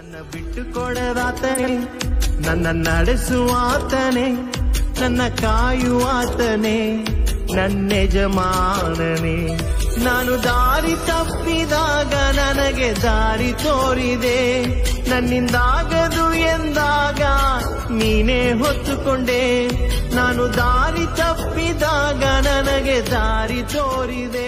ನನ್ನ ಬಿಟ್ಟುಕೊಡದಾತನೇ, ನನ್ನ ನಡೆಸುವಾತನೇ, ನನ್ನ ಕಾಯುವಾತನೇ, ನನ್ನ ಯಜಮಾನನೇ. ನಾನು ದಾರಿ ತಪ್ಪಿದಾಗ ನನಗೆ ದಾರಿ ತೋರಿದೆ, ನನ್ನಿಂದಾಗದು ಎಂದಾಗ ನೀನೇ ಹೊತ್ತುಕೊಂಡೆ. ನಾನು ದಾರಿ ತಪ್ಪಿದಾಗ ನನಗೆ ದಾರಿ ತೋರಿದೆ.